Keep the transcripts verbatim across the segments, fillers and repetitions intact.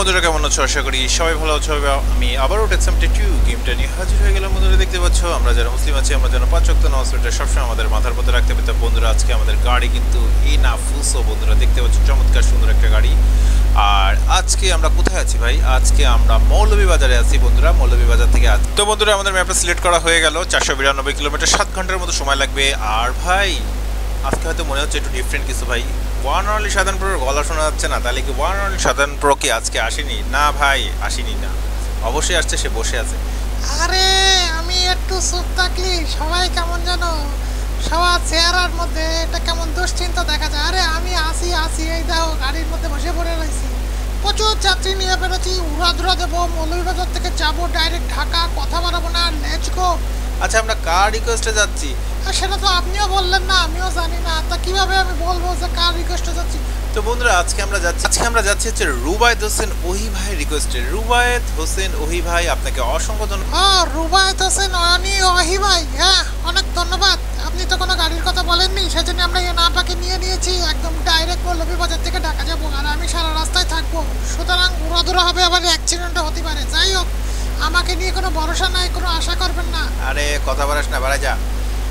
বন্ধুরা কেমন আছো? আশা করি সবাই ভালো আছো। আমি আবারও টেক্সামটে টু গেমটা নিয়ে হাজির হয়ে গেলাম। বন্ধুরা দেখতে পাচ্ছ আমরা যারা মুসলিম আছি আমরা যেন পাঁচ ওয়াক্ত নামাজ পড়তে সবসময় আমাদের মাথার মধ্যে রাখতে পেতাম। বন্ধুরা আজকে আমাদের গাড়ি কিন্তু ইনাফুসো। বন্ধুরা দেখতে পাচ্ছ চমৎকার সুন্দর একটা গাড়ি। আর আজকে আমরা কোথায় আছি ভাই? আজকে আমরা মৌলভীবাজারে আছি বন্ধুরা। মৌলভীবাজার থেকে আজ তো বন্ধুরা আমাদের ম্যাপটা সিলেক্ট করা হয়ে গেল। চারশো বিরানব্বই কিলোমিটার সাত ঘন্টার মতো সময় লাগবে। আর ভাই আজকে হয়তো মনে হচ্ছে একটু ডিফারেন্ট কিছু ভাই। ওয়ান অনলি সাধারণ প্রোর গলা শোনা যাচ্ছে না, তাহলে কি ওয়ান অনলি সাধারণ প্রো কি আজকে আসেনি? না ভাই আসেনি না, অবশ্যই আসছে, সে বসে আছে। আরে আমি একটু চুপ থাকলি সবাই কেমন জানো সবার চেহারার মধ্যে এটা কেমন দুশ্চিন্তা দেখা যায়। আরে আমি আসি আসি এই দেখো গাড়ির মধ্যে বসে পড়ে রয়েছি। প্রচুর যাত্রী নিয়ে বেরোচ্ছি, উড়াধুরা দেবো, মৌলভীবাজার থেকে যাবো ডাইরেক্ট ঢাকা, কথা বাড়াবো না, লেটস গো। আচ্ছা আমরা কার রিকোয়েস্টে যাচ্ছি? আর সেটা তো আপনিও বললেন না, আমিও জানি না, তা কিভাবে আমি বলবো যে কার রিকোয়েস্টে যাচ্ছি? তো বন্ধুরা আজকে আমরা যাচ্ছি আজকে আমরা যাচ্ছি হচ্ছে রুবায়েত হোসেন ওহি ভাই রিকোয়েস্টে। রুবায়েত হোসেন ওহি ভাই আপনাকে অসংখ্য ধন্যবাদ। হ্যাঁ রুবায়েত হোসেন অনি ওহি ভাই, হ্যাঁ অনেক ধন্যবাদ। আপনি তো কোনো গাড়ির কথা বলেননি, সেজন্য আমরা এই নাপাকে নিয়ে নিয়েছি। একদম ডাইরেক্ট মৌলভীবাজার থেকে ঢাকা যাবো, আর আমি সারা রাস্তায় থাকবো, সুতরাং উড়াধুরা হবে, আবার অ্যাক্সিডেন্টও হতে পারে। যাই হোক আমাকে নিয়ে কোনো ভরসা নাই, কোনো আশা করবেন না। আরে কথা বলিস না, বাড়া যা।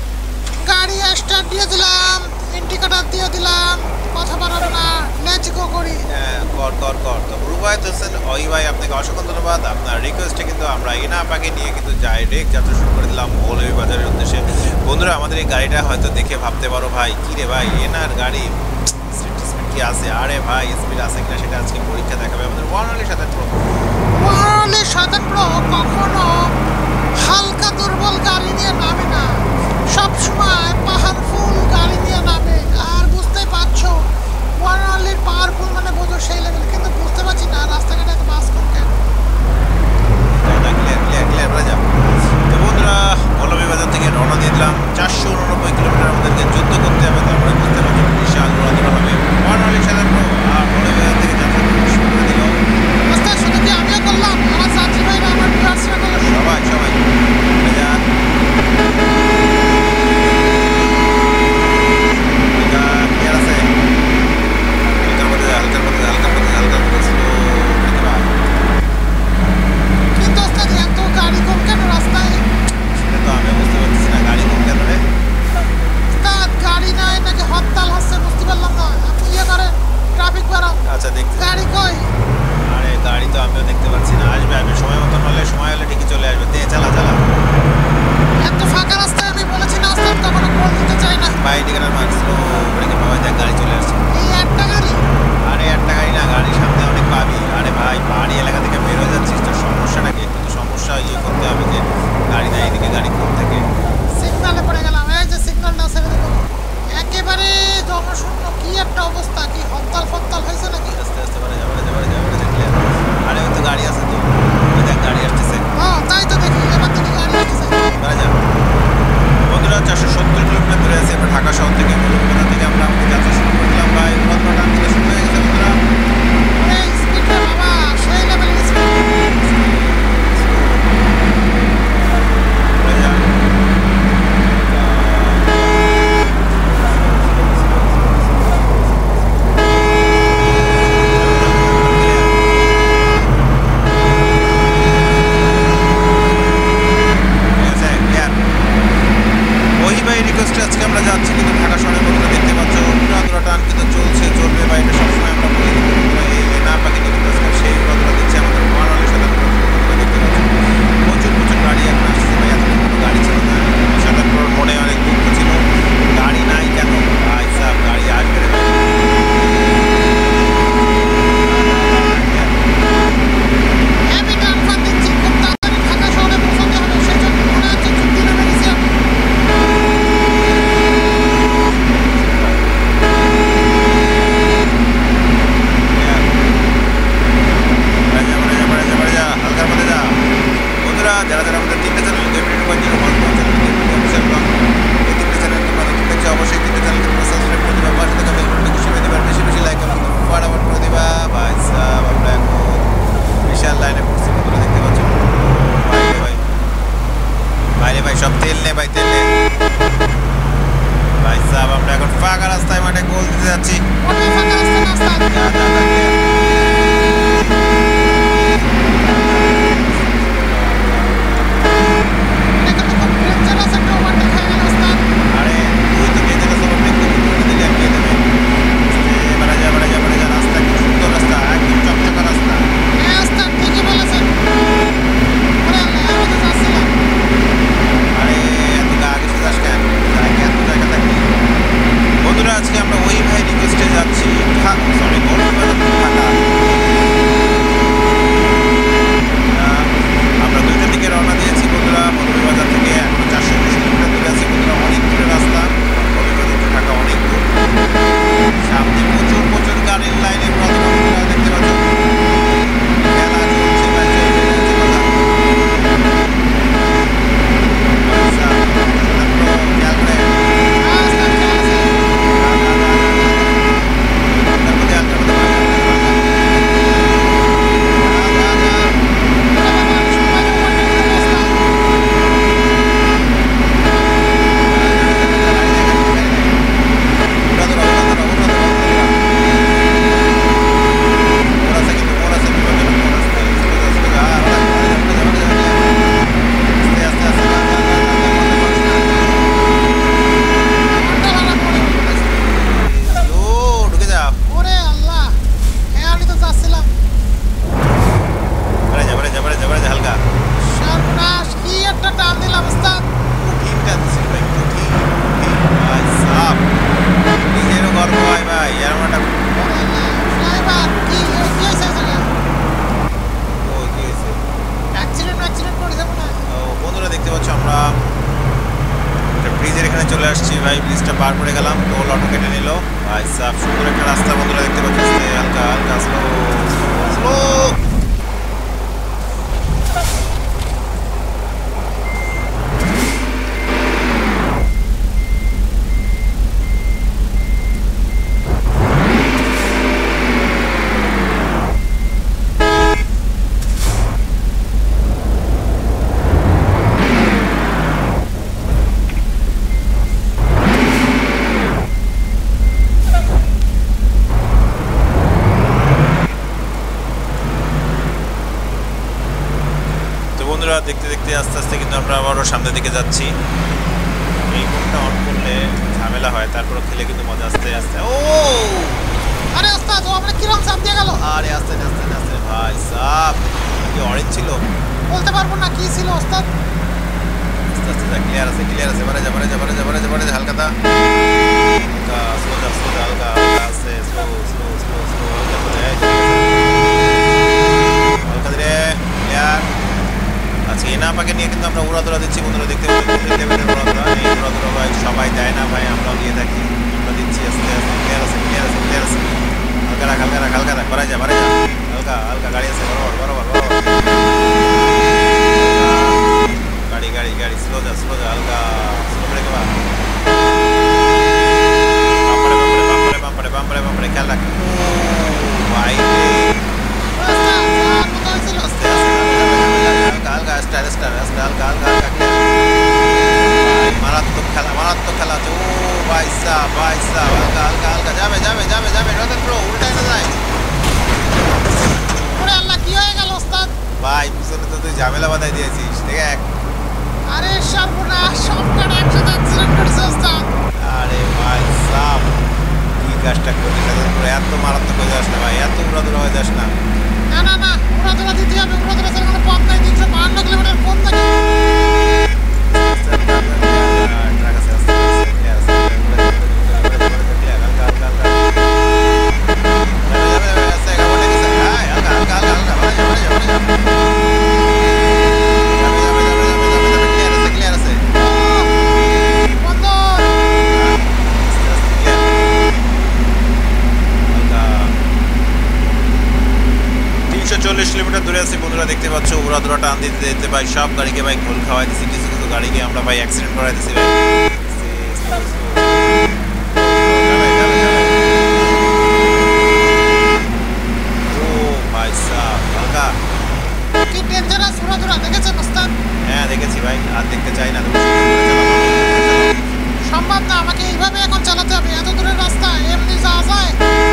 গাড়ি স্টার্ট দিয়ে দিলাম, ইন্ডিকেটর দিয়ে দিলাম, কথা বাড়াবো না, লেটস গো করি। হ্যাঁ কর কর কর। তো রুবায়েত হোসেন ওহি ভাই আপনাকে অসংখ্য ধন্যবাদ। আপনার রিকোয়েস্টে কিন্তু আমরা এনা আপাকে নিয়ে কিন্তু ডাইরেক্ট যাত্রা শুরু করে দিলাম মৌলভীবাজারের উদ্দেশ্যে। বন্ধুরা আমাদের এই গাড়িটা হয়তো দেখে ভাবতে পারো ভাই কী রে ভাই এনার গাড়ি স্পিড স্পিড কি আছে? আরে ভাই স্পিড আছে কিনা সেটা আজকে পরীক্ষা দেখাবে আমাদের ওয়ান অনলি সাতাশ প্রো। ওয়ারলি সাধারণ প্রো কখনো হালকা দুর্বল গাড়ি নিয়ে নামে না, সব সময় পাওয়ারফুল গাড়ি নিয়ে নামে। আর বুঝতেই পারছো ওয়ারলির পাওয়ারফুল মানে বোঝো সেই লেভেল, কিন্তু বুঝতে পারছি না রাস্তাঘাটে এত বাস কম কেন। ক্লিয়ার ক্লিয়ার ক্লিয়ার হয়ে যাও। তো বন্ধুরা মৌলভীবাজার থেকে রওনা দিয়ে দিলাম। চারশো উননব্বই কিলোমিটার আমাদেরকে যুদ্ধ করতে হবে, তারপরে বুঝতে পারছি বিশাল রওনা হবে ওয়ান অনলি সাধারণ প্রো। আর মৌলভীবাজার থেকে যাত্রা শুরু করে দিল। রাস্তায় শুধু পার করে গেলাম, টোল অটো কেটে নিল ভাই সাহেব। সুন্দর একটা রাস্তা বন্ধুরা দেখতে পাচ্ছি, হালকা হালকা স্লো স্লো। দেখতে দেখতে আস্তে আস্তে কিন্তু আমরা আবারও সামনের দিকে যাচ্ছি। এই ফোনটা অন করলে ঝামেলা হয়, তারপর খেলে কিন্তু মজা। আস্তে আস্তে ও আরে ওস্তাদ, ও আমরা কিরকম চাপ দিয়ে গেল? আরে আস্তে আস্তে আস্তে ভাই সাপ, কি অরেঞ্জ ছিল বলতে পারবো না কি ছিল ওস্তাদ। আস্তে আস্তে যা, ক্লিয়ার আছে ক্লিয়ার আছে, বারে যা বারে যা বারে যা বারে যা বারে যা, হালকা দা হালকা স্লো যা স্লো যা, হালকা হালকা আস্তে স্লো স্লো স্লো স্লো হালকা করে হালকা ধীরে ক্লিয়ার। আচ্ছা, এই না পাকে নিয়ে কিন্তু আমরা উড়াদোড়া দিচ্ছি বন্ধুরা, দেখতে পাচ্ছি লেভেলের উড়াদোড়া। এই উড়াদোড়া ভাই সবাই দেয় না ভাই, আমরাও দিয়ে থাকি, আমরা দিচ্ছি আস্তে আস্তে। ক্লিয়ার আছে ক্লিয়ার আছে ক্লিয়ার আছে, হালকা রাখ হালকা রাখ হালকা রাখ, বাড়াই যা বাড়াই যা, হালকা হালকা গাড়ি আছে বরাবর বরাবর বরাবর, গাড়ি গাড়ি গাড়ি স্লো যা স্লো যা, হালকা স্লো ব্রেক বা বাম্পারে বাম্পারে বাম্পারে বাম্পারে বাম্পারে খেয়াল রাখ ভাই। আস্তে আস্তে হালকা হালকা স্টার স্টার স্টার হালকা হালকা হালকা ক্লিয়ার। মারাত্মক খেলা মারাত্মক খেলা আছে। ও ভাই সাহ ভাই সাহ, হালকা হালকা হালকা যাবে যাবে যাবে যাবে, রতন ব্রো উল্টায় না যায়। ওরে আল্লাহ, কি হয়ে গেল ওস্তাদ? ভাই পিছনে তো তুই ঝামেলা বাঁধাই দিয়েছিস, দেখ। আরে সর্বনাশ, সব কাটা একসাথে অ্যাক্সিডেন্ট করেছে ওস্তাদ। আরে ভাই সাহ, কি কাজটা করলি? এত মারাত্মক হয়ে যাস না ভাই, এত উড়াদুরা হয়ে যাস না। না না না, উড়াদোড়া দিতে হবে, উড়াদোড়া ছাড়া কোনো পথ নাই। তিনশো বাহান্ন কিলোমিটার কোন থেকে? ট্রাক আছে আস্তে আস্তে ক্লিয়ার আছে, ক্লিয়ার হালকা হালকা হালকা যাবে যাবে আস্তে গাড়ি গেছে, হাই হালকা হালকা হালকা হালকা বাড়া যা বাড়া যা বাড়া যা, যাবে যাবে যাবে যাবে যাবে, ক্লিয়ার আছে ক্লিয়ার আছে বন্ধ। আস্তে আস্তে ক্লিয়ার হালকা। তিনশো চল্লিশ কিলোমিটার দূরে আছি বন্ধুরা, দেখতে পাচ্ছ উড়াদুরা টান দিতে দিতে ভাই সব গাড়িকে ভাই ঘোল খাওয়াই দিচ্ছি, কিছু কিছু গাড়িকে আমরা ভাই অ্যাক্সিডেন্ট করাই দিচ্ছি ভাই। ও ভাই সাহ, হালকা। কি ডেঞ্জারাস উড়াদোড়া, দেখেছেন ওস্তাদ? হ্যাঁ দেখেছি ভাই, আর দেখতে চাই না। সম্ভব না, আমাকে এইভাবে এখন চালাতে হবে, এত দূরের রাস্তা এমনি যাওয়া যায়?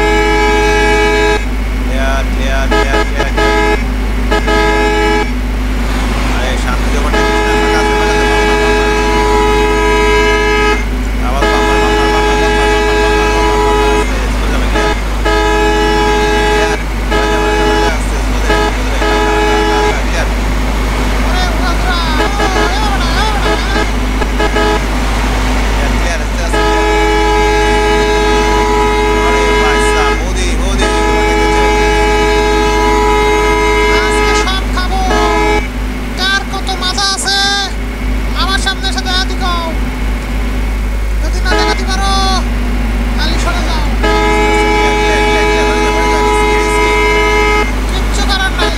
Clear clear clear clear clear. আরে শান্তি দেবার দেখিস না, ফাঁকা আছে ফাঁকা আছে, আবার bumper bumper bumper bumper bumper bumper bumper আস্তে স্লো যাবে ক্লিয়ার। ক্লিয়ার ওরে উড়াদোড়া, ও এবার না এবার না। ক্লিয়ার আস্তে আস্তে। আরে ভাই সাহ, মোদি মোদি আজকে সব খাবো। কার কত মাথা আছে আমার সামনে এসে দেখা দিও। যদি না দেখাতে পারো তাহলে সরে যাও, কিচ্ছু করার নাই।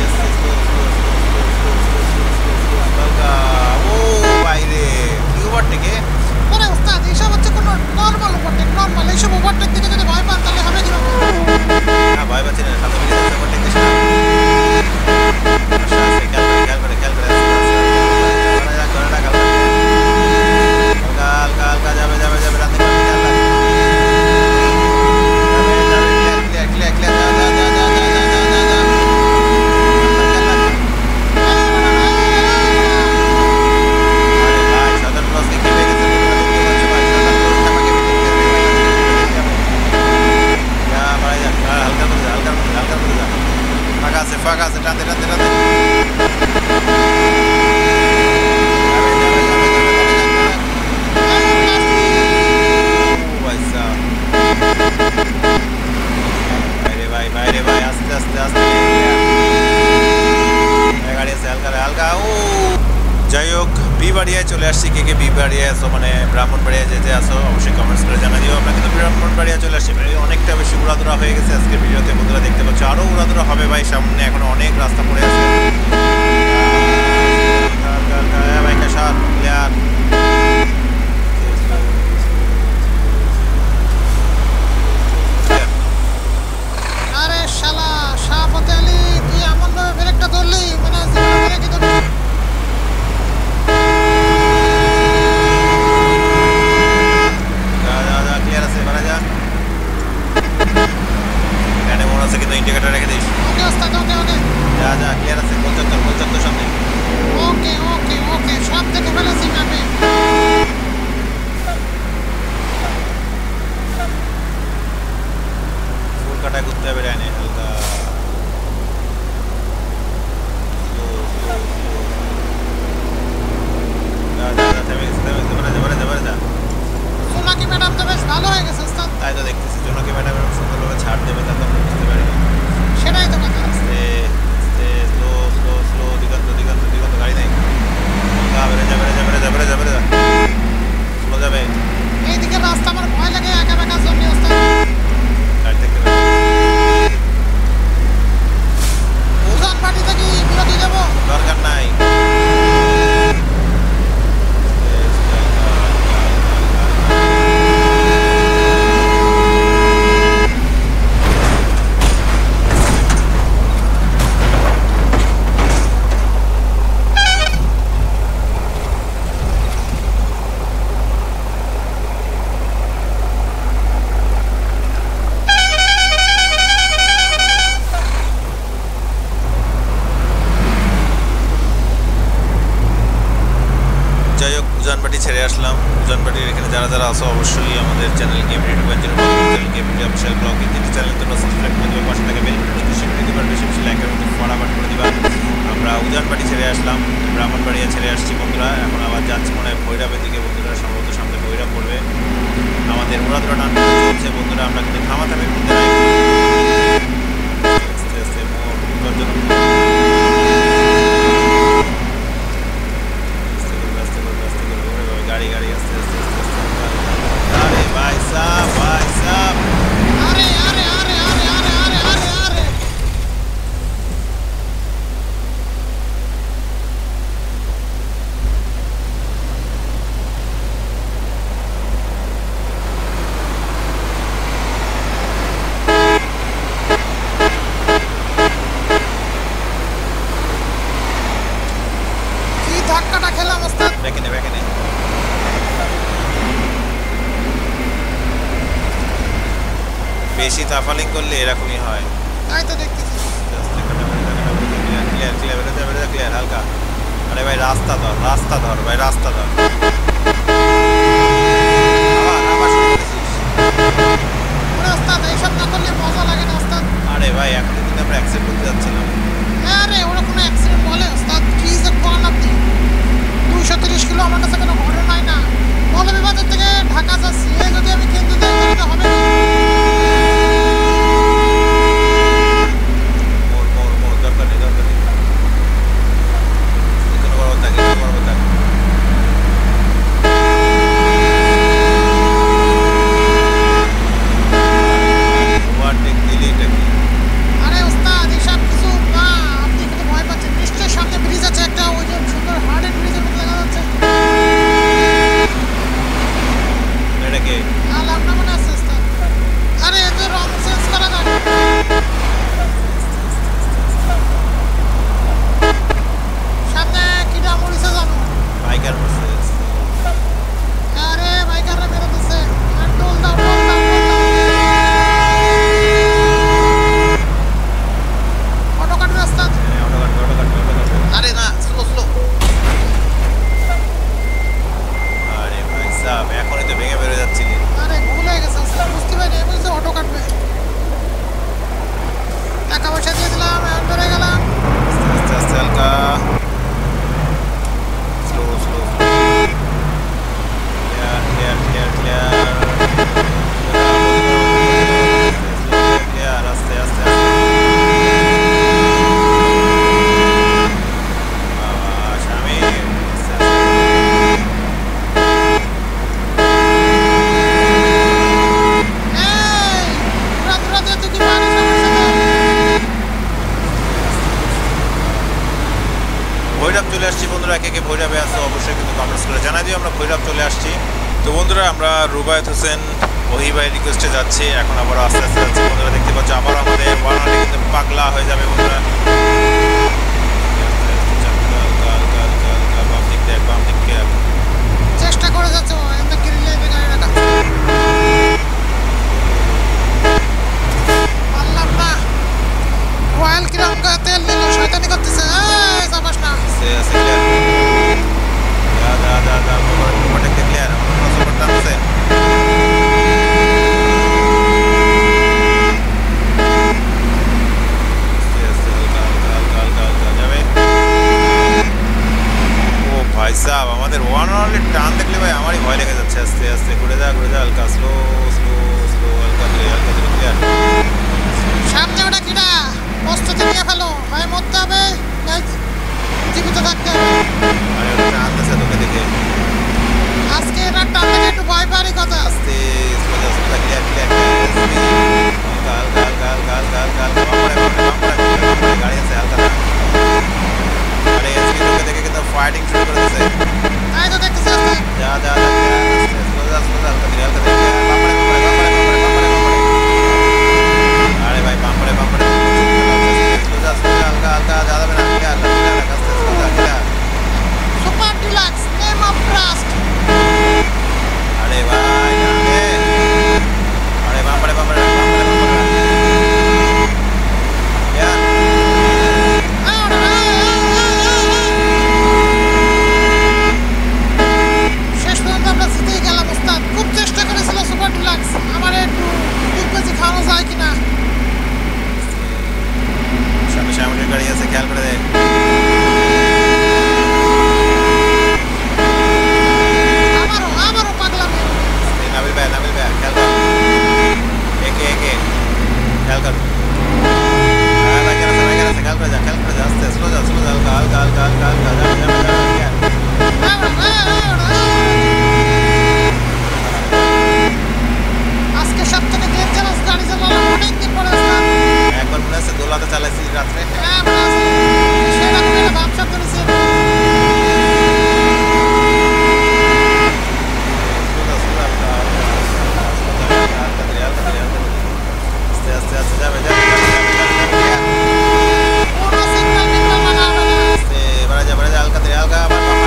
ওরে ওস্তাদ, এইসব হচ্ছে কোনো নর্মাল ওভারটেক, নর্মাল। এইসব ওভারটেক থেকে যদি ভয় পান তাহলে হবে কিরকম? ফাঁকা আছে ফাঁকা আছে, টানতে টানতে টানতে বাইরে ভাই বাইরে ভাই, আস্তে আস্তে আস্তে গাড়ি আছে হালকা হালকা। ও যাই হোক, বিবাড়িয়ায় চলে আসছি। কে কে বিবাড়িয়ায় আসো, মানে ব্রাহ্মণবাড়িয়া যেতে আসো অবশ্যই কমেন্টস করে জানা দিও। আমরা কিন্তু ব্রাহ্মণবাড়িয়া চলে আসছি, অনেকটা বেশি উড়াদুরা হয়ে গেছে আজকের ভিডিওতে বন্ধুরা দেখতে পাচ্ছ। আরও উড়াদুরা হবে ভাই, সামনে এখনো অনেক রাস্তা পড়ে আছে। বাইকা সাত ক্লিয়ার। আরে শালা শাহপতে আলী, তুই এমন ভাবে ব্রেকটা ধরলি মানে জীবনে ব্রেকই ধরলি। ক্লিয়ার আছে, মারা যা। এখানে মনে আছে কিন্তু ইন্ডিকেটর রেখে দিস। ওকে ওস্তাদ, ওকে ওকে। যা যা ক্লিয়ার আছে, পঁচাত্তর পঁচাত্তর সামনে। ওকে ওকে ওকে, সব দেখে ফেলেছি ম্যাপে। ফুল কাটায় ঘুরতে হবে ডাইনে হালকা। যা যা যা থেমে গেছে, থেমে গেছে, বারে যা বারে যা বারে যা। সোনাকি ম্যাডাম তো বেশ ভালো হয়ে গেছে ওস্তাদ। তাই তো দেখতেছি, জোনাকি ম্যাডাম এরকম সুন্দরভাবে ছাড় দেবে তা তো আমরা বুঝতে পারিনি। সেটাই তো কথা। আস্তে আস্তে স্লো স্লো স্লো, দিগন্ত দিগন্ত দিগন্ত, গাড়ি নেই। হালকা বেড়ে যা বেড়ে যা বেড়ে যা বেড়ে যা বেড়ে যা, স্লো যাবে। এইদিকে রাস্তা আমার ভয় লাগে, একা বেকা জমি ওস্তাদ। গাড়ি দেখতে পাবে। উজান বাড়ি থেকে বিরতি যাবো। দরকার নাই। যাই হোক, উজানবাটি ছেড়ে আসলাম। উজানবাটির এখানে যারা যারা আসো অবশ্যই আমাদের channel game ready one zero channel game ready official blog এই তিনটি চ্যানেল তোমরা সাবস্ক্রাইব করে দেবে, পাশে থাকা বেল বাটনটি খুশি করে দিবা, বেশি বেশি লাইকের মতো ফটাফট করে দিবা। আমরা উজানবাটি ছেড়ে আসলাম, ব্রাহ্মণবাড়িয়া ছেড়ে আসছি বন্ধুরা। এখন আবার যাচ্ছি মনে হয় ভৈরবের দিকে বন্ধুরা, সম্ভবত সামনে ভৈরব পড়বে। আমাদের উড়াদুরা টান চলছে বন্ধুরা, আমরা কিন্তু থামাথামি করতে নাই। আস্তে আস্তে মোড় বিপজ্জনক। गाड़ी गाड़ी आस्ते आस्ते आस्ते अरे भाई साहब भाई साहब আরে আরে আরে আরে আরে আরে আরে আরে কি ধাক্কাটা খেলাম ওস্তাদ। बैक ने बैक ने বেশি তাফালিং করলে এরকমই হয়। তাই তো দেখতেছি। ক্লিয়ার ক্লিয়ার বেরো যা বেরো যা ক্লিয়ার হালকা। আরে ভাই রাস্তা ধর, রাস্তা ধর ভাই, রাস্তা ধর। আবার আবার শুরু করেছিস। ওরে ওস্তাদ, এইসব না করলে মজা লাগে না ওস্তাদ। আরে ভাই এখন কিন্তু আমরা অ্যাক্সেপ্ট করতে যাচ্ছিলাম। আরে ওরা কোনো অ্যাক্সিডেন্ট বলে ওস্তাদ? কি যে করেন আপনি। দুইশো তিরিশ কিলো আমার কাছে কোনো ঘটনাই না। মৌলভীবাজার থেকে ঢাকা যাচ্ছি, এই যদি আমি কেন্দ্র যাই তাহলে হবে কি? মোর মোর মোর দরকার নেই দরকার নেই। কোনো বড় থাকে কোনো বড় থাকে। ভৈরব চলে আসছি বন্ধুরা। কে কে ভৈরবে আসো অবশ্যই কিন্তু কমেন্টস করে জানাই দিও। আমরা ভৈরব চলে আসছি। তো বন্ধুরা আমরা রুবায়েত হোসেন ওহি ভাই রিকোয়েস্টে যাচ্ছি। এখন আবার আস্তে আস্তে যাচ্ছি বন্ধুরা, দেখতে পাচ্ছ আবার আমাদের ওয়ানওয়ানে কিন্তু পাগলা হয়ে যাবে বন্ধুরা। বাম দিক দেখ, বাম দিক দেখ। চেষ্টা করে যাচ্ছে এমনি গ্রিলে গাড়ি রাখা পারলাম না। রয়্যাল কিরম তেল নিল, শয়তানি করতেছে। এই যাবাস না। সে আছে ক্লিয়ার। দা দা দা দা মোটর ক্লিয়ার। আমরা সুপার টানছে। ভাই সাহেব আমাদের ওয়ান অনলি টান দেখলে ভাই আমারই ভয় লেগে যাচ্ছে। আস্তে আস্তে ঘুরে যা ঘুরে যা, হালকা স্লো স্লো স্লো, হালকা ধীরে হালকা ধীরে ক্লিয়ার। সামনে ওটা কিনা প্রস্তুতি নিয়ে ফেলো, হয় মরতে হবে না জীবিত থাকতে হবে। আরে ওটা টানতেছে তোকে দেখে। আজকে এরা টান থেকে একটু ভয় পারি কথা। আস্তে স্লো যা স্লো ক্লিয়ার ক্লিয়ার। হালকা হালকা হালকা হালকা হালকা হালকা বামড়ে বামড়ে বামড়ে বামড়ে গাড়ি আছে হালকা না। আরে আজকে তোকে দেখে কিন্তু ফাইটিং শুরু করে দিয়েছে। তাই তো দেখতেছি আস্তে। যা যা যা স্লো যা স্লো যা হালকা ধীরে হালকা ধীরে বামড়ে বামড়ে বামড়ে বামড়ে বামড়ে। আরে ভাই বামড়ে বামড়ে স্লো যা স্লো যা হালকা হালকা যা যাবে না ক্লিয়ার ক্লিয়ার আস্তে স্লো যা clear. Super deluxe name of trust. আরে ভাই আরে আরে বামড়ে বামড়ে বামড়ে বামড়ে ইয়ার। শেষ পর্যন্ত আমরা জিতেই গেলাম ওস্তাদ। খুব চেষ্টা করেছিল সুপার ডিলাক্স আমার একটু ডিগবাজি খাওয়ানো যায় কিনা। সামনে সামনে গাড়ি আছে খেয়াল করে দে। আমারও আমারও পাগলামি। নাবিল ভাই নাবিল ভাই খেয়াল কর, একে একে খেয়াল কর। হ্যাঁ ভাই কেন আছে ভাই কেন আছে খেয়াল করে যা খেয়াল করে যা আস্তে স্লো যা স্লো যা হালকা হালকা হালকা হালকা হালকা যাবে যাবে যাবে। আজকে সপ্তাহে ডেঞ্জারাস গাড়ি চালালাম অনেকদিন পরে ওস্তাদ। একবার মনে আছে দোলাতে চালাইছি রাত্রে। হ্যাঁ মনে আছে, সেরকম একটা ভাবসাব করেছি। আস্তে আস্তে আস্তে যাবে যাবে কোনো সিগন্যাল মিগন্যাল মানা হবে না। আস্তে বাড়া যা বাড়া যা হালকা ধীরে হালকা আবার বাবা।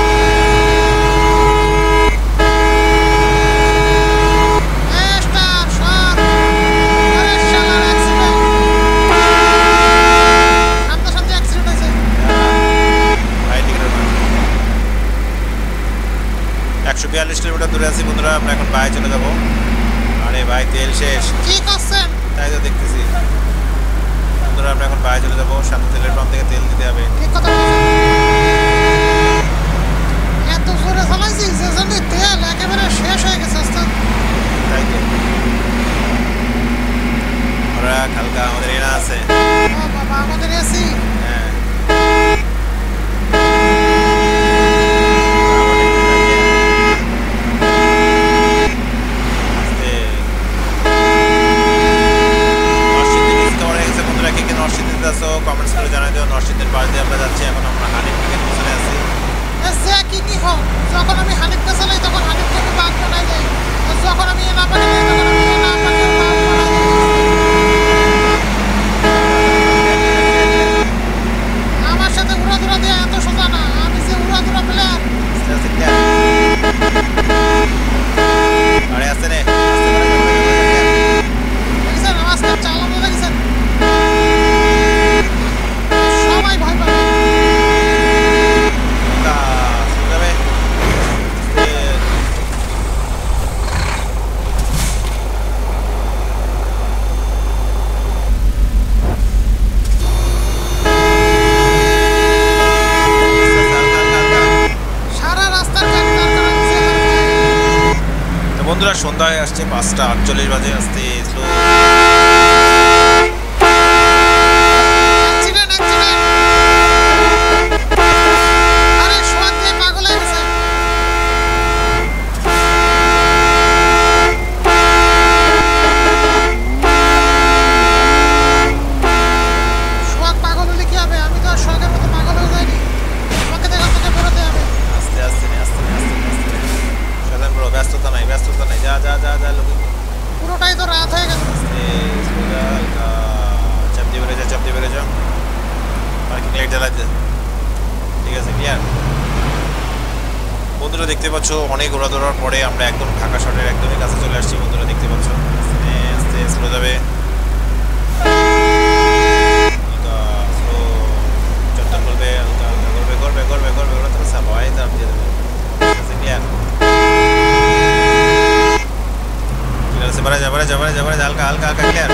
এই স্টার শট। আরে শালার অ্যাক্সিডেন্ট। সামনে সামনে অ্যাক্সিডেন্ট হয়েছে। ভাই টিকিটের মান একশো বিয়াল্লিশ কিলোমিটার দূরে আছি বন্ধুরা। আমরা এখন বাইরে চলে যাবো। আরে ভাই তেল শেষ। কি করছেন? তাই তো দেখতেছি বন্ধুরা, আমরা এখন বাইরে চলে যাবো। সামনে তেলের পাম্প থেকে তেল দিতে হবে। ঠিক কথা বলছেন। এত জোরে চালাইছি যে জন্য তেল একেবারে শেষ হয়ে গেছে ওস্তাদ। তাই তো ওরা হালকা আমাদের এনা আছে। ও বাবা আমাদের এসি। হ্যাঁ কমেন্টস করে জানাই দিও। নরসিংদীর পাশ দিয়ে আমরা যাচ্ছি। এখন আমরা হানিফ থেকে পিছনে আছি। যে কি কি হোক, যখন আমি হানিফকে চালাই তখন হানিফকে আমি বাঘ বানাই দেয়, যখন আমি এনা পাকে যাই তখন আমি এনা পাকে বাঘ বানাই দেয়। আমার সাথে উড়াধুরা দিয়ে এত সোজা না, আমি যে উড়াধুরা প্লেয়ার। আস্তে আস্তে ক্লিয়ার। আরে আস্তে রে দেখেছেন আজকে চালানো দেখেছেন, সবাই ভয় পাবে। যাবে সারা রাস্তার গাড়ি দাঁড় করা হয়েছে। তো বন্ধুরা সন্ধ্যা হয়ে আসছে, পাঁচটা আটচল্লিশ বাজে। আসতে স্লো অ্যাক্সিডেন্ট অ্যাক্সিডেন্ট। আরে সোয়াদ দিয়ে পাগল হয়ে গেছে। সোয়াদ পাগল হলে কি হবে? আমি তো আর সোয়াদের মতো পাগল হয়ে যাইনি। লাইট জ্বালাতে। ঠিক আছে, ক্লিয়ার। বন্ধুরা দেখতে পাচ্ছ অনেক ওড়া দৌড়ার পরে আমরা একদম ঢাকা শহরের একদমই কাছে চলে আসছি। বন্ধুরা দেখতে পাচ্ছ আস্তে আস্তে স্লো যাবে, হালকা স্লো চট্টর করবে, হালকা হালকা করবে করবে করবে করবে ওরা তো সাবাই দাম দিয়ে দেবে। ঠিক আছে, ক্লিয়ার। ঠিক আছে, বাড়া যা বাড়া যা বাড়া যা বাড়া যা, হালকা হালকা হালকা, ক্লিয়ার।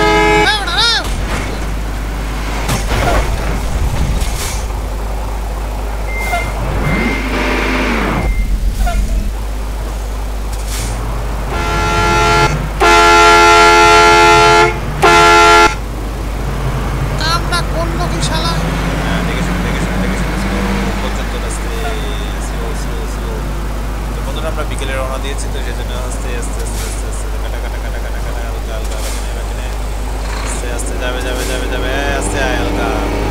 আমরা বিকেলে রওনা দিয়েছি, তো সেজন্য আস্তে আস্তে আস্তে আস্তে আস্তে কাটা কাটা কাটা কাটা কাটা হালকা হালকা রাখনে রাখনে আস্তে আস্তে যাবে যাবে যাবে যাবে আস্তে আয় হালকা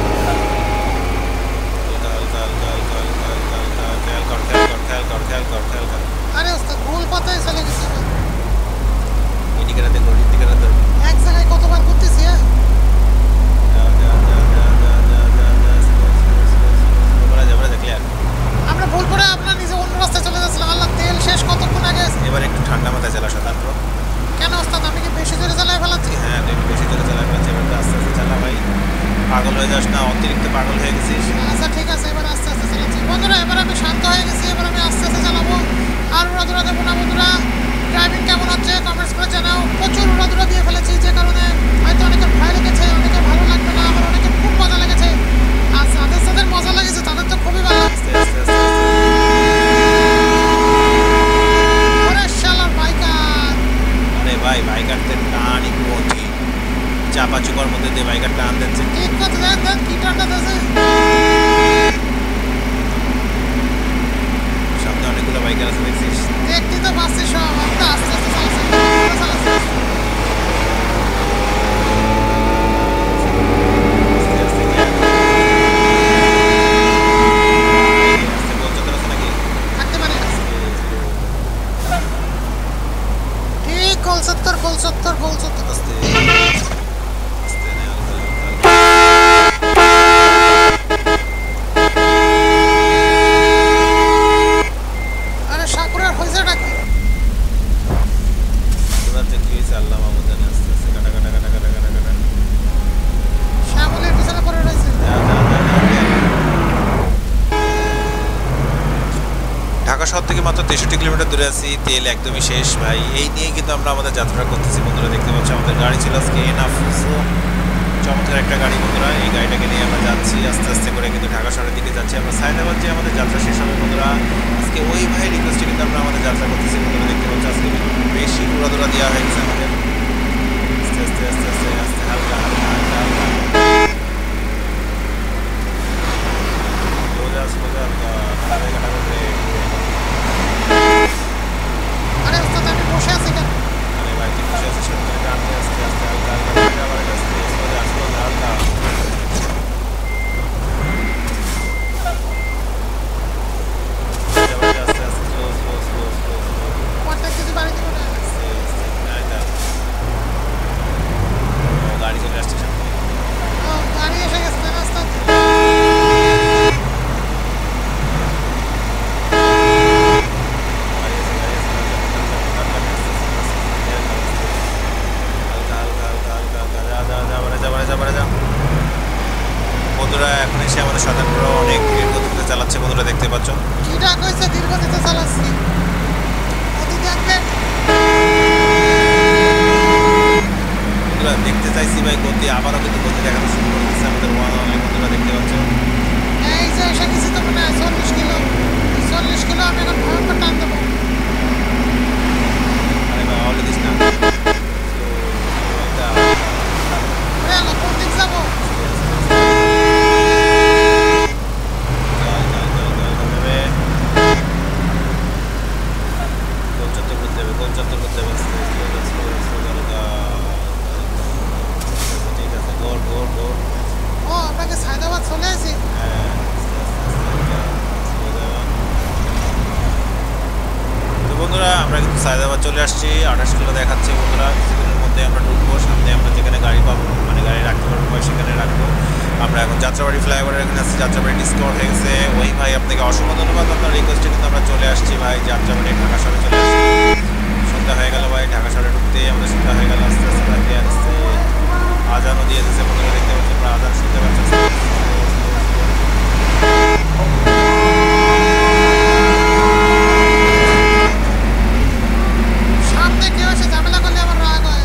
হালকা হালকা হালকা হালকা হালকা হালকা হালকা খেয়াল কর খেয়াল কর খেয়াল কর খেয়াল কর খেয়াল কর। আরে ওস্তাদ ভুল পথে চলে গেছি। ইন্ডিকেটার দেখো, ইন্ডিকেটার দেখো। এক জায়গায় কতবার ঘুরতেছি। হ্যাঁ যা যা যা যা যা যা যা যা স্লো স্লো স্লো স্লো বড়া যা বড়া যা, ক্লিয়ার। আমরা ভুল করে আপনার নিজে অন্য রাস্তায় চলে যাচ্ছিলাম। আল্লাহ, তেল শেষ কতক্ষণ আগে। এবার একটু ঠান্ডা মাথায় চালা শতান ব্রো। কেন ওস্তাদ, আমি কি বেশি জোরে চালাই ফেলাচ্ছি? হ্যাঁ, তুই একটু বেশি জোরে চালা ফেলাচ্ছি। এবার আস্তে আস্তে চালা ভাই, পাগল হয়ে যাস না, অতিরিক্ত পাগল হয়ে গেছিস। আচ্ছা ঠিক আছে, এবার আস্তে আস্তে চালাচ্ছি। বন্ধুরা এবার আমি শান্ত হয়ে গেছি, এবার আমি আস্তে আস্তে চালাবো। আর উড়াদুরা দেবো না। বন্ধুরা ড্রাইভিং কেমন হচ্ছে কমেন্টস করে জানাও। প্রচুর উড়াদুরা দিয়ে ফেলেছি, যে কারণে হয়তো অনেকের ভয় লেগেছে, অনেকের ভালো লাগবে না, আবার অনেকের খুব মজা লেগেছে। আর যাদের যাদের মজা লেগেছে তাদের তো খুবই ভালো লাগছে। আস্তে আস্তে আস্তে আস্তে ওরে শালার বাইকার। আরে ভাই, বাইকারদের টান একটু অধিক, চাপা চুপার মধ্যে দিয়ে বাইকার টান দিচ্ছে। ঠিক কথা, দেখ দেখ কি টানটা দিয়েছে। সামনে অনেকগুলো বাইকার আছে দেখছিস। দেখতে তো পাচ্ছি সব। আস্তে আস্তে আস্তে চালাচ্ছে, চালাচ্ছে। আস্তে আস্তে ক্লিয়ার। আস্তে গোল চত্বর আছে নাকি? থাকতে পারি না। ঠিক গোল সত্তর গোল সত্তর গোল সত্তর। আস্তে আস্তে নে, হালকা হালকা হালকা। আরে সাকুরার হয়েছেটা কি? তোরা যে কি হয়েছে আল্লাহ মাহমুদ জানে। আস্তে আস্তে কাটা কাটা কাটা কাটা কাটা কাটা। শ্যামলের পিছনে পড়ে রয়েছে। যা যা যা যা, ক্লিয়ার। ঢাকা শহর থেকে মাত্র তেষট্টি কিলোমিটার দূরে আছি, তেল একদমই শেষ ভাই। এই নিয়ে কিন্তু আমরা আমাদের যাত্রা করতেছি। বন্ধুরা দেখতে পাচ্ছি আমাদের গাড়ি ছিল আজকে এনাফুসো, চমৎকার একটা গাড়ি। বন্ধুরা এই গাড়িটাকে নিয়ে আমরা যাচ্ছি আস্তে আস্তে করে, কিন্তু ঢাকা শহরের দিকে যাচ্ছি আমরা। সায়দাবাদ যে আমাদের যাত্রা শেষ হবে বন্ধুরা, আজকে ওই ভাই রিকোয়েস্টে কিন্তু আমরা আমাদের যাত্রা করতেছি। বন্ধুরা দেখতে পাচ্ছি আজকে বেশি উড়াদৌড়া দেওয়া হয়ে গেছে আমাদের। আস্তে আস্তে আস্তে আস্তে আস্তে হালকা হালকা হালকা হালকা সোজা সোজা হালকা কাটা কাটা করে। আরে ওস্তাদ আমি বসে আছি কেন? আরে ভাই তুই বসে আছিস কেন? করে টানতে আস্তে আস্তে হালকা হালকা করে আবার আস্তে সোজা সোজা হালকা। আস্তে আস্তে slow slow slow slow slow অর্ধেক কিছু বাড়ি দিব না। আস্তে আস্তে নাই না। ও গাড়ি চলে আসছে সামনে। ও গাড়ি এসে গেছে না ওস্তাদ। গাড়ি আছে গাড়ি আছে হালকা হালকা হালকা হালকা হালকা যা যা যা বাড়া যা বাড়া যা বাড়া যা। বন্ধুরা এখন এসে আমাদের সাধারণ অনেক দীর্ঘ গতিতে চালাচ্ছে। বন্ধুরা দেখতে পাচ্ছ কিটা কইছে দীর্ঘ গতিতে চালাচ্ছি। গতি দেখবেন। বন্ধুরা দেখতে চাইছি ভাই গতি, আবারও কিন্তু গতি দেখানো শুরু করে দিচ্ছে আমাদের ওয়ান অনলি। বন্ধুরা দেখতে পাচ্ছ এই যে এসে গেছি তো মনে হয় চল্লিশ কিলো। চল্লিশ কিলো আমি এখন ভয়ঙ্কর টান দেবো। আরে ভাই অলে দিস না। আরে আল্লাহ, কোন দিক যাবো? গোল চত্বর করতে হবে, গোল চত্বর করতে হবে। ঠিক আছে, গোল গোল গোল। ও আপনাকে সায়দাবাদ চলে আসি। হ্যাঁ তো বন্ধুরা আমরা কিন্তু সায়দাবাদ চলে আসছি। আঠাশ কিলো দেখাচ্ছে বন্ধুরা। কিছুদিনের মধ্যে আমরা ঢুকবো। সামনে আমরা যেখানে গাড়ি পাবো, মানে গাড়ি রাখতে পারবো ভাই সেখানে রাখবো। আমরা এখন যাত্রাবাড়ি ফ্লাইওভারের এখানে আসছি, যাত্রাবাড়ি ডিসকভার হয়ে গেছে। ওই ভাই আপনাকে অসংখ্য ধন্যবাদ, আপনার রিকোয়েস্টে কিন্তু আমরা চলে আসছি ভাই যাত্রাবাড়ি ঢাকা শহরে চলে আসছি। সন্ধ্যা হয়ে গেল ভাই, ঢাকা শহরে ঢুকতেই আমাদের সন্ধ্যা হয়ে গেল আস্তে আস্তে আস্তে আস্তে। আজানও দিয়ে দিয়েছে বন্ধুরা, দেখতে পাচ্ছি আমরা আজান শুনতে পাচ্ছি। সামনে কেউ এসে ঝামেলা করলে আমার রাগ হয়।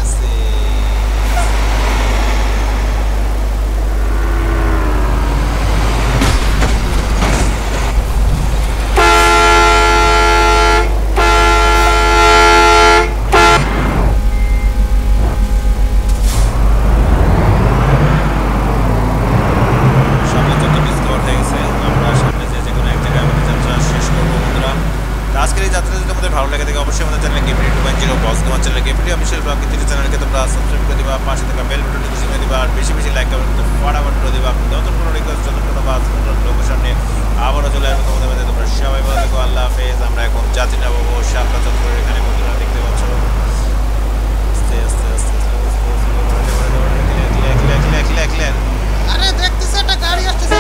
সামনে যত ডিসকভার হয়ে গেছে, আমরা সামনে যে যে কোনো এক জায়গায় আমাদের যাত্রা শেষ করবো বন্ধুরা। তো আজকের এই যাত্রা যদি আমাদের ভালো লাগে থাকে অবশ্যই আমাদের channel gameplay two point zero boss gamer channel gameplay official blog কিন্তু চ্যানেলকে তোমরা সাবস্ক্রাইব করে দিবা, পাশে থাকা বেল বাটনটি খুশি করে দিবা, আর বেশি বেশি লাইক কমেন্ট করতে ফটাফট করে দিবা। নতুন কোনো রিকোয়েস্ট, নতুন কোনো বাস, নতুন লোকেশন নিয়ে আবারও চলে আসবো তোমাদের মধ্যে। তোমরা সবাই ভালো থাকো, আল্লাহ হাফেজ। আমরা এখন যাত্রী নেবো শাপলা চত্বরের এখানে বন্ধুরা, দেখতে পাচ্ছ আস্তে আস্তে আস্তে clear clear clear clear clear. আরে দেখতেছে একটা গাড়ি আসতেছে।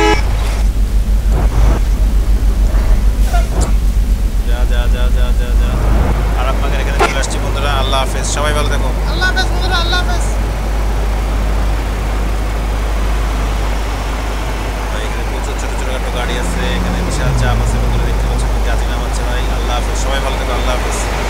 যা যা যা যা যা যা আরামবাগের এখানে চলে আসছি বন্ধুরা। আল্লাহ হাফেজ, সবাই ভালো থাকো। আল্লাহ হাফেজ বন্ধুরা, আল্লাহ হাফেজ। ভাই এখানে প্রচুর ছোট ছোটখাটো গাড়ি আছে, এখানে বিশাল চাপ আছে বন্ধুরা, দেখতে পাচ্ছ যাত্রী নামাচ্ছে ভাই। আল্লাহ হাফেজ, সবাই ভালো থাকো, আল্লাহ হাফেজ।